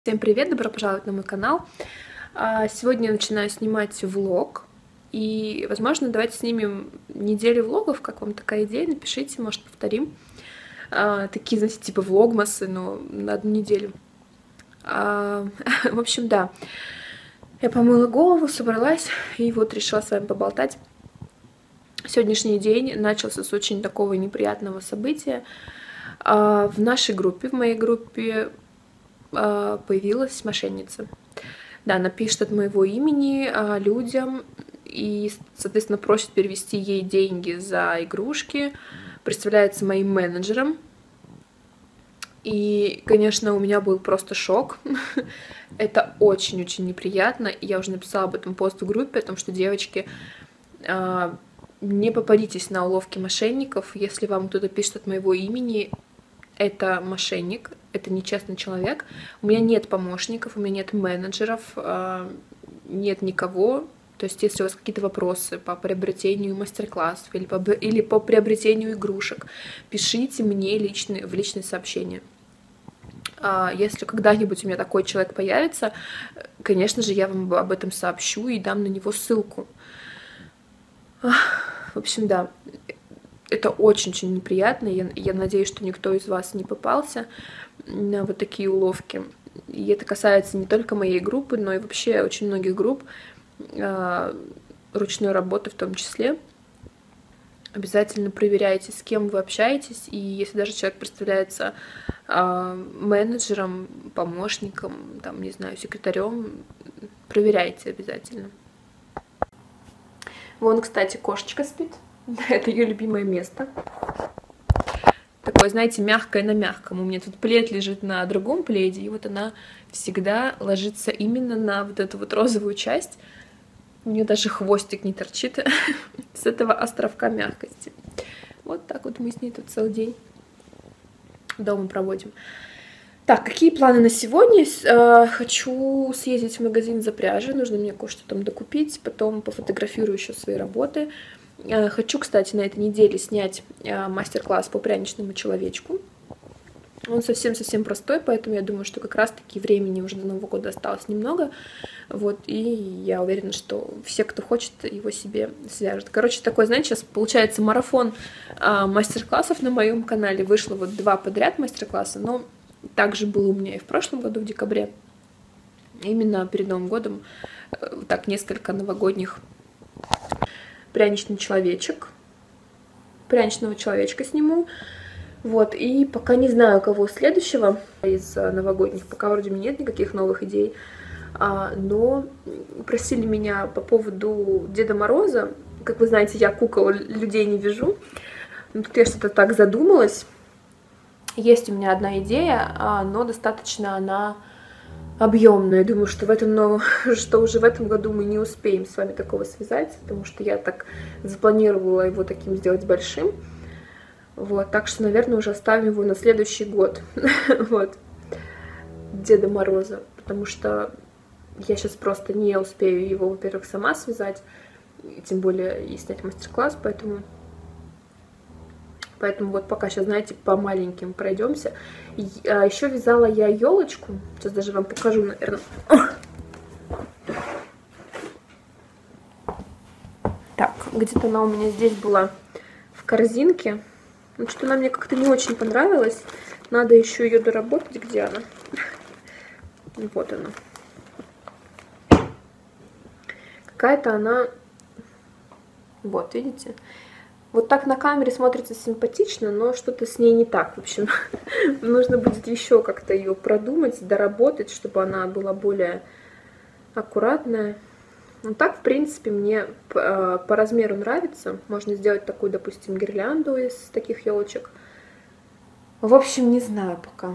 Всем привет, добро пожаловать на мой канал. Сегодня я начинаю снимать влог, и, возможно, давайте снимем неделю влогов, как вам такая идея, напишите, может, повторим. Такие, знаете, типа влогмасы, но на одну неделю. В общем, да, я помыла голову, собралась, и вот решила с вами поболтать. Сегодняшний день начался с очень такого неприятного события. В нашей группе, в моей группе, появилась мошенница. Да, она пишет от моего имени людям и, соответственно, просит перевести ей деньги за игрушки, представляется моим менеджером. И, конечно, у меня был просто шок. Это очень-очень неприятно. Я уже написала об этом пост в группе, о том, что, девочки, не попадитесь на уловки мошенников. Если вам кто-то пишет от моего имени, это мошенник, это нечестный человек. У меня нет помощников, у меня нет менеджеров, нет никого. То есть, если у вас какие-то вопросы по приобретению мастер-классов или по приобретению игрушек, пишите мне в личные сообщения. Если когда-нибудь у меня такой человек появится, конечно же, я вам об этом сообщу и дам на него ссылку. В общем, да. Это очень-очень неприятно. Я надеюсь, что никто из вас не попался на вот такие уловки. И это касается не только моей группы, но и вообще очень многих групп, ручной работы в том числе. Обязательно проверяйте, с кем вы общаетесь. И если даже человек представляется менеджером, помощником, там, не знаю, секретарем, проверяйте обязательно. Вон, кстати, кошечка спит. Это ее любимое место. Такое, знаете, мягкое на мягком. У меня тут плед лежит на другом пледе, и вот она всегда ложится именно на вот эту вот розовую часть. У нее даже хвостик не торчит с этого островка мягкости. Вот так вот мы с ней тут целый день дома проводим. Так, какие планы на сегодня? Хочу съездить в магазин за пряжей, нужно мне кое-что там докупить, потом пофотографирую еще свои работы. Хочу, кстати, на этой неделе снять мастер-класс по пряничному человечку. Он совсем-совсем простой, поэтому я думаю, что как раз-таки времени уже до Нового года осталось немного. Вот, и я уверена, что все, кто хочет, его себе свяжут. Короче, такой, знаете, сейчас получается марафон мастер-классов на моем канале. Вышло вот 2 подряд мастер-класса, но также было у меня и в прошлом году, в декабре. Именно перед Новым годом так несколько новогодних пряничный человечек. Пряничного человечка сниму. Вот, и пока не знаю, кого следующего из новогодних, пока вроде бы нет никаких новых идей, но просили меня по поводу Деда Мороза. Как вы знаете, я кукол, людей не вяжу. Но тут я что-то так задумалась. Есть у меня одна идея, но достаточно она объемная. Думаю, что уже в этом году мы не успеем с вами такого связать, потому что я так запланировала его таким сделать большим. Вот, так что, наверное, уже оставим его на следующий год. Вот, Деда Мороза, потому что я сейчас просто не успею его, во-первых, сама связать, тем более и снять мастер-класс, поэтому вот пока сейчас, знаете, по маленьким пройдемся. Еще вязала я елочку. Сейчас даже вам покажу, наверное. Так, где-то она у меня здесь была в корзинке. Ну, что она мне как-то не очень понравилась. Надо еще ее доработать. Где она? Вот она. Какая-то она... Вот, видите? Вот так на камере смотрится симпатично, но что-то с ней не так. В общем, нужно будет еще как-то ее продумать, доработать, чтобы она была более аккуратная. Ну так, в принципе, мне по размеру нравится. Можно сделать такую, допустим, гирлянду из таких елочек. В общем, не знаю пока.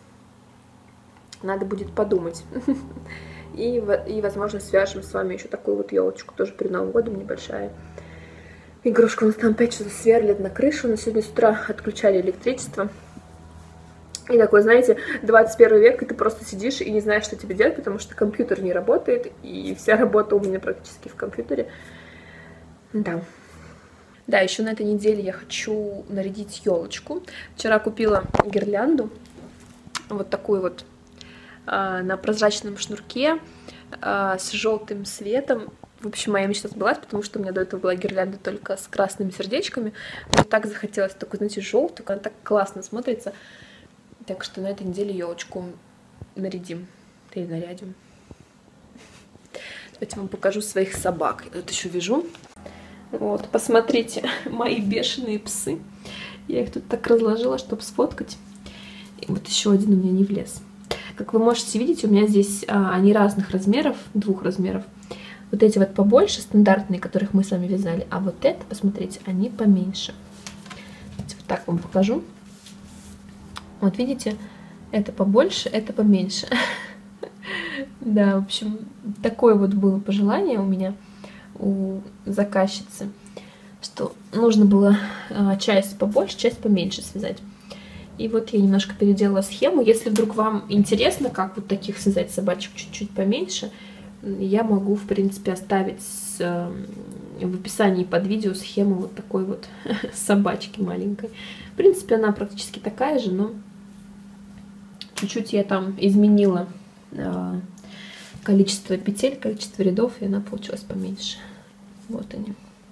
Надо будет подумать. И, возможно, свяжем с вами еще такую вот елочку, тоже перед Новым годом, небольшая. Игрушка у нас там опять что-то сверлит на крышу. Но сегодня с утра отключали электричество. И такой, знаете, 21 век, и ты просто сидишь и не знаешь, что тебе делать, потому что компьютер не работает, и вся работа у меня практически в компьютере. Да. Да, еще на этой неделе я хочу нарядить елочку. Вчера купила гирлянду, вот такую вот на прозрачном шнурке с желтым светом. В общем, моя мечта сбылась, потому что у меня до этого была гирлянда только с красными сердечками. Мне так захотелось такой, знаете, желтую, она так классно смотрится. Так что на этой неделе елочку нарядим. Или нарядим. Давайте вам покажу своих собак. Я тут еще вижу. Вот, посмотрите, мои бешеные псы. Я их тут так разложила, чтобы сфоткать. И вот еще один у меня не влез. Как вы можете видеть, у меня здесь они разных размеров, 2 размеров. Вот эти вот побольше, стандартные, которых мы с вами вязали. А вот это, посмотрите, они поменьше. Давайте вот так вам покажу. Вот видите, это побольше, это поменьше. Да, в общем, такое вот было пожелание у меня, у заказчицы, что нужно было часть побольше, часть поменьше связать. И вот я немножко переделала схему. Если вдруг вам интересно, как вот таких связать собачек чуть-чуть поменьше, я могу, в принципе, оставить в описании под видео схему вот такой вот собачки маленькой. В принципе, она практически такая же, но чуть-чуть я там изменила количество петель, количество рядов, и она получилась поменьше. Вот они.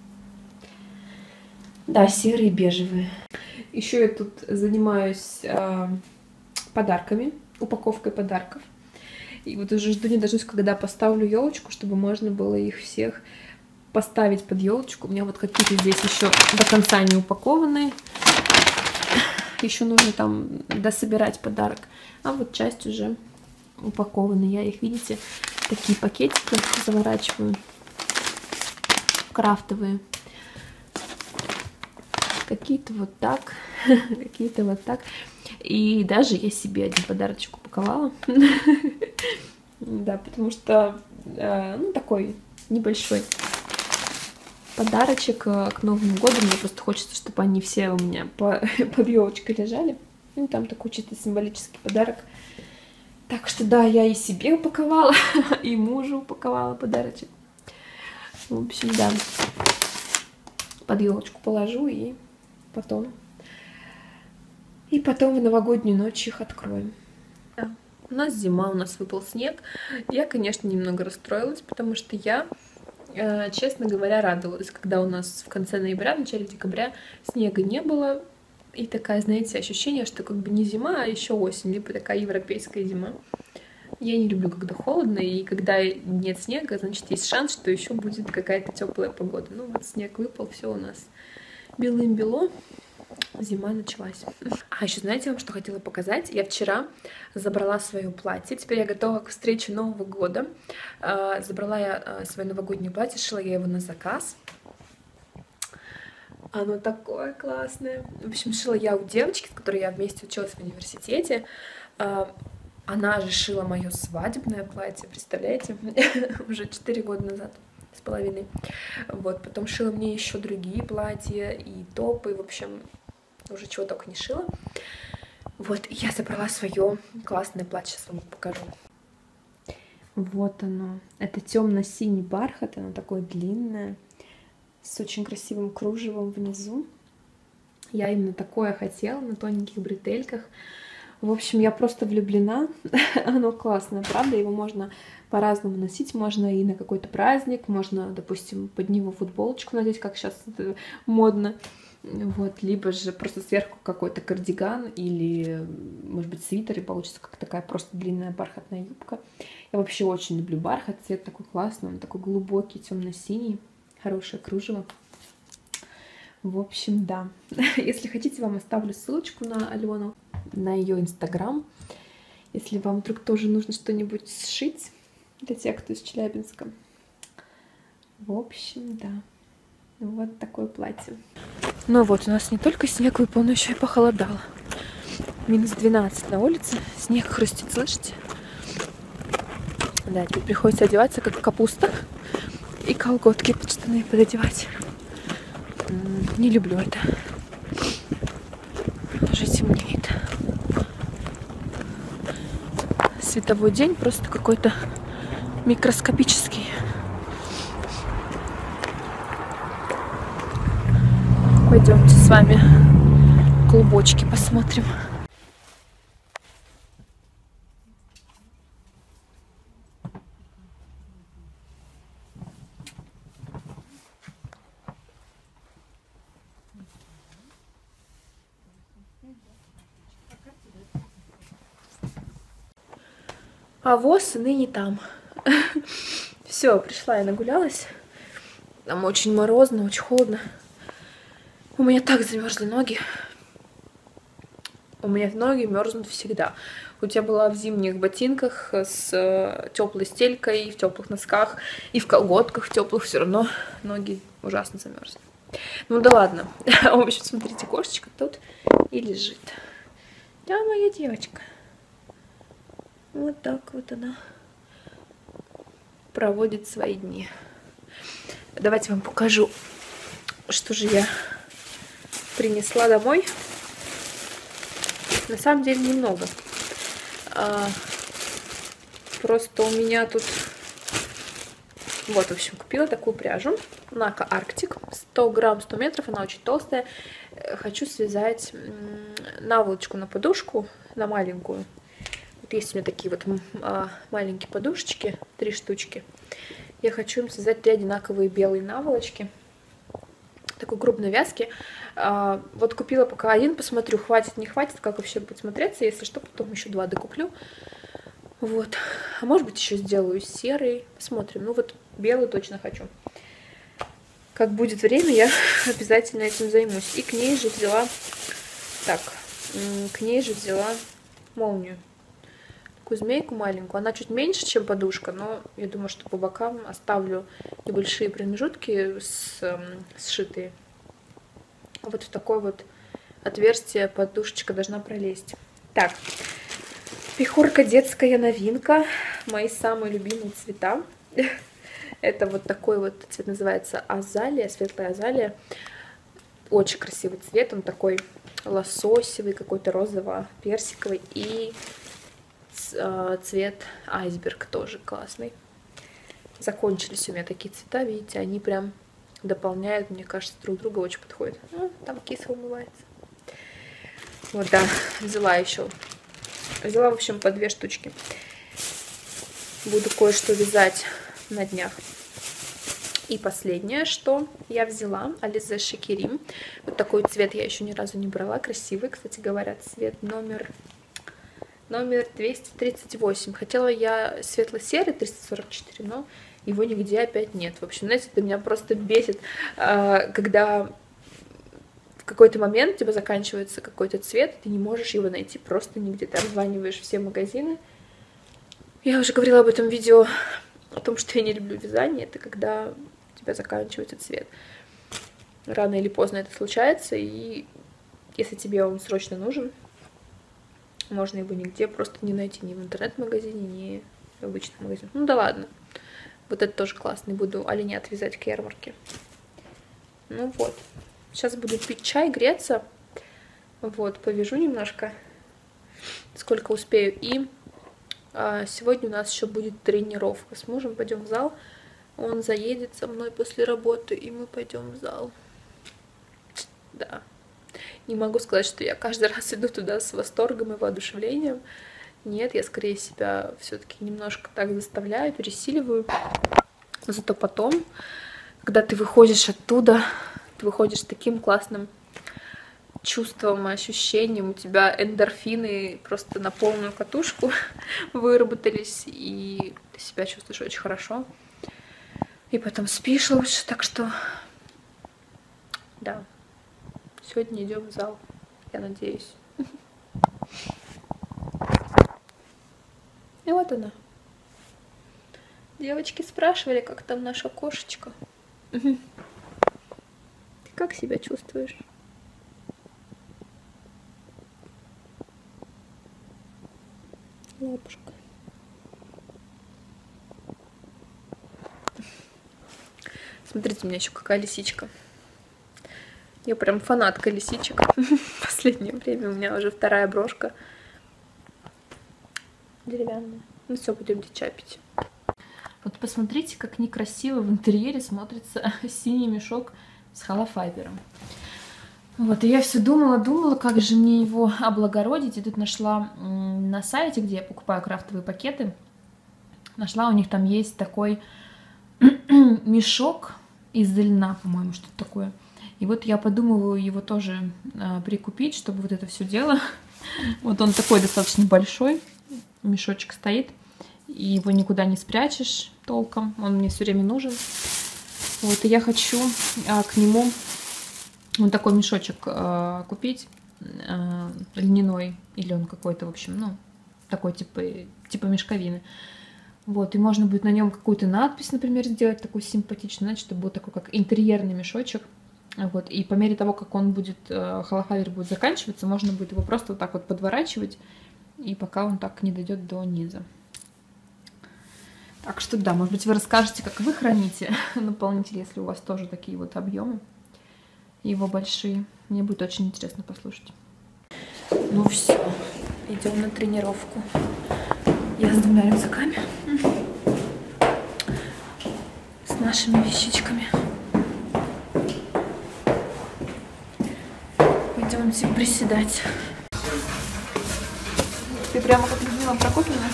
Да, серые, бежевые. Еще я тут занимаюсь подарками, упаковкой подарков. И вот уже жду не дождусь, когда поставлю елочку, чтобы можно было их всех поставить под елочку. У меня вот какие-то здесь еще до конца не упакованные. Еще нужно там дособирать подарок. А вот часть уже упакованы. Я их, видите, такие пакетики заворачиваю. Крафтовые. Какие-то вот так, какие-то вот так. И даже я себе один подарочек упаковала. Да, потому что, ну, такой небольшой подарочек к Новому году. Мне просто хочется, чтобы они все у меня под елочкой лежали. Ну, там такой чисто символический подарок. Так что, да, я и себе упаковала, и мужу упаковала подарочек. В общем, да. Под елочку положу и потом в новогоднюю ночь их откроем. Да. У нас зима, у нас выпал снег. Я, конечно, немного расстроилась, потому что я, честно говоря, радовалась, когда у нас в конце ноября, в начале декабря снега не было. И такая, знаете, ощущение, что как бы не зима, а еще осень, либо такая европейская зима. Я не люблю, когда холодно, и когда нет снега, значит, есть шанс, что еще будет какая-то теплая погода. Ну вот снег выпал, все у нас белым-бело, зима началась. А еще знаете, вам что хотела показать? Я вчера забрала свое платье, теперь я готова к встрече Нового года. Забрала я свое новогоднее платье, шила я его на заказ. Оно такое классное. В общем, шила я у девочки, с которой я вместе училась в университете. Она же шила мое свадебное платье, представляете? Уже 4 года назад с половиной. Вот, потом шила мне еще другие платья и топы, в общем, уже чего только не шила. Вот, я забрала свое классное платье, сейчас вам покажу. Вот оно. Это темно-синий бархат, оно такое длинное, с очень красивым кружевом внизу. Я именно такое хотела, на тоненьких бретельках. В общем, я просто влюблена. Оно классное, правда? Его можно по-разному носить. Можно и на какой-то праздник, можно, допустим, под него футболочку надеть, как сейчас модно. Вот, либо же просто сверху какой-то кардиган или, может быть, свитер, и получится как такая просто длинная бархатная юбка. Я вообще очень люблю бархат, цвет такой классный, он такой глубокий, темно-синий, хорошее кружево. В общем, да. Если хотите, вам оставлю ссылочку на Алену, на ее инстаграм. Если вам вдруг тоже нужно что-нибудь сшить, для тех, кто из Челябинска. В общем, да. Вот такое платье. Ну вот, у нас не только снег выпал, но еще и похолодало. Минус 12 на улице. Снег хрустит, слышите? Да, теперь приходится одеваться, как капуста. И колготки под штаны пододевать. Не люблю это. Уже темнеет. Световой день просто какой-то микроскопический. Пойдемте с вами клубочки посмотрим. А воз ныне там. Все, пришла я нагулялась. Там очень морозно, очень холодно. У меня так замерзли ноги. У меня ноги мерзнут всегда. Хоть я была в зимних ботинках с теплой стелькой, в теплых носках и в колготках в теплых, все равно ноги ужасно замерзли. Ну да ладно. В общем, смотрите, кошечка тут и лежит. Да, моя девочка. Вот так вот она проводит свои дни. Давайте вам покажу, что же я принесла домой. На самом деле немного. Просто у меня тут... Вот, в общем, купила такую пряжу. Нака Арктик. 100 грамм, 100 метров. Она очень толстая. Хочу связать наволочку на подушку, на маленькую. Вот есть у меня такие вот маленькие подушечки, 3 штучки. Я хочу им связать 3 одинаковые белые наволочки. Такой крупной вязки. Вот купила пока один, посмотрю, хватит, не хватит, как вообще будет смотреться. Если что, потом еще 2 докуплю. Вот. А может быть, еще сделаю серый. Посмотрим. Ну вот белый точно хочу. Как будет время, я обязательно этим займусь. И к ней же взяла... Так, к ней же взяла молнию. Такую змейку маленькую. Она чуть меньше, чем подушка, но я думаю, что по бокам оставлю небольшие промежутки сшитые. Вот в такое вот отверстие подушечка должна пролезть. Так, пихорка детская новинка. Мои самые любимые цвета. Это вот такой вот цвет, называется азалия, светлая азалия. Очень красивый цвет, он такой лососевый, какой-то розово-персиковый. И цвет айсберг тоже классный. Закончились у меня такие цвета, видите, они прям дополняют, мне кажется, друг друга, очень подходят. Ну, там киса умывается. Вот, да, взяла еще. Взяла, в общем, по 2 штучки. Буду кое-что вязать на днях. И последнее, что я взяла, Alize Shakiri. Вот такой цвет я еще ни разу не брала. Красивый, кстати говоря, цвет номер 238. Хотела я светло-серый 344, но его нигде опять нет. В общем, знаете, это меня просто бесит, когда в какой-то момент у тебя заканчивается какой-то цвет, ты не можешь его найти просто нигде. Ты обзваниваешь все магазины. Я уже говорила об этом видео, о том, что я не люблю вязание. Это когда у тебя заканчивается цвет. Рано или поздно это случается, и если тебе он срочно нужен, можно его нигде просто не найти, ни в интернет-магазине, ни в обычном магазине. Ну да ладно. Вот это тоже классный. Буду оленят вязать к ярмарке. Ну вот. Сейчас буду пить чай, греться. Вот, повяжу немножко, сколько успею. И сегодня у нас еще будет тренировка с мужем. Пойдем в зал. Он заедет со мной после работы, и мы пойдем в зал. Да. Не могу сказать, что я каждый раз иду туда с восторгом и воодушевлением. Нет, я скорее себя все-таки немножко так заставляю, пересиливаю. Но зато потом, когда ты выходишь оттуда, ты выходишь с таким классным чувством, ощущением, у тебя эндорфины просто на полную катушку выработались, и ты себя чувствуешь очень хорошо. И потом спишь лучше, так что да. Сегодня идем в зал, я надеюсь. И вот она. Девочки спрашивали, как там наша кошечка. Ты как себя чувствуешь? Лапушка. Смотрите, у меня еще какая лисичка. Я прям фанатка лисичек. В последнее время у меня уже 2-я брошка. Деревянная. Ну все, пойдемте чай пить. Вот посмотрите, как некрасиво в интерьере смотрится синий мешок с холофайбером. Вот, и я все думала, как же мне его облагородить. И тут нашла на сайте, где я покупаю крафтовые пакеты, нашла, у них там есть такой мешок из льна, по-моему, что-то такое. И вот я подумываю его тоже прикупить, чтобы вот это все дело. Вот он такой достаточно большой, мешочек стоит. и его никуда не спрячешь толком, он мне все время нужен. Вот, и я хочу к нему вот такой мешочек купить, льняной, или он какой-то, в общем, ну, такой типа мешковины. Вот, и можно будет на нем какую-то надпись, например, сделать такую симпатичную, знаете, чтобы был такой как интерьерный мешочек. Вот, и по мере того, как он будет, холофайбер будет заканчиваться, можно будет его просто вот так вот подворачивать, и пока он так не дойдет до низа. Так что да, может быть, вы расскажете, как вы храните наполнитель, если у вас тоже такие вот объемы, его большие. Мне будет очень интересно послушать. Ну все, идем на тренировку. Я с 2 рюкзаками, с нашими вещичками. Идемте приседать. Ты прямо как Людмила Прокофьевна?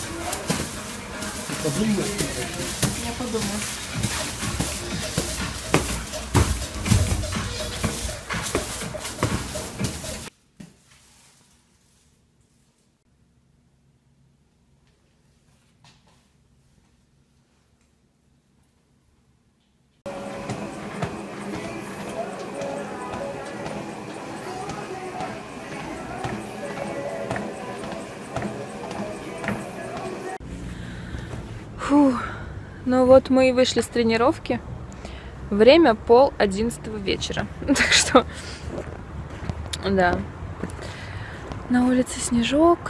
Я подумаю. Фу. Ну вот мы и вышли с тренировки. Время 10:30 вечера. Так что, да. На улице снежок.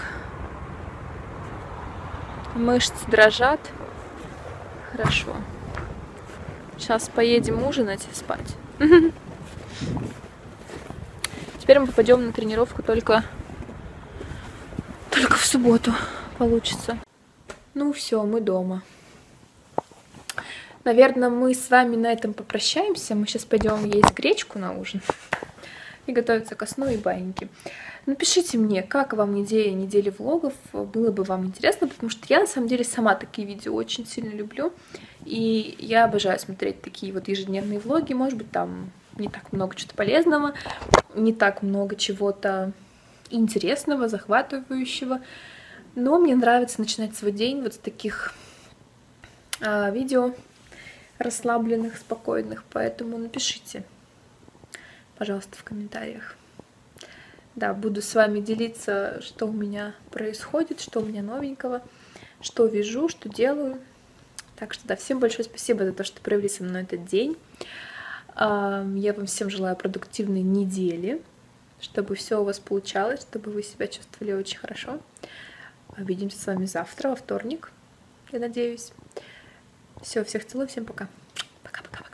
Мышцы дрожат. Хорошо. Сейчас поедем ужинать и спать. Теперь мы попадем на тренировку только в субботу получится. Ну все, мы дома. Наверное, мы с вами на этом попрощаемся. Мы сейчас пойдем есть гречку на ужин и готовиться ко сну и баиньки. Напишите мне, как вам идея недели влогов, было бы вам интересно, потому что я на самом деле сама такие видео очень сильно люблю. И я обожаю смотреть такие вот ежедневные влоги. Может быть, там не так много чего-то полезного, не так много чего-то интересного, захватывающего. Но мне нравится начинать свой день вот с таких видео расслабленных, спокойных. Поэтому напишите, пожалуйста, в комментариях. Да, буду с вами делиться, что у меня происходит, что у меня новенького, что вижу, что делаю. Так что да, всем большое спасибо за то, что провели со мной этот день. Я вам всем желаю продуктивной недели, чтобы все у вас получалось, чтобы вы себя чувствовали очень хорошо. Увидимся с вами завтра, во вторник, я надеюсь. Все, всех целую, всем пока. Пока-пока.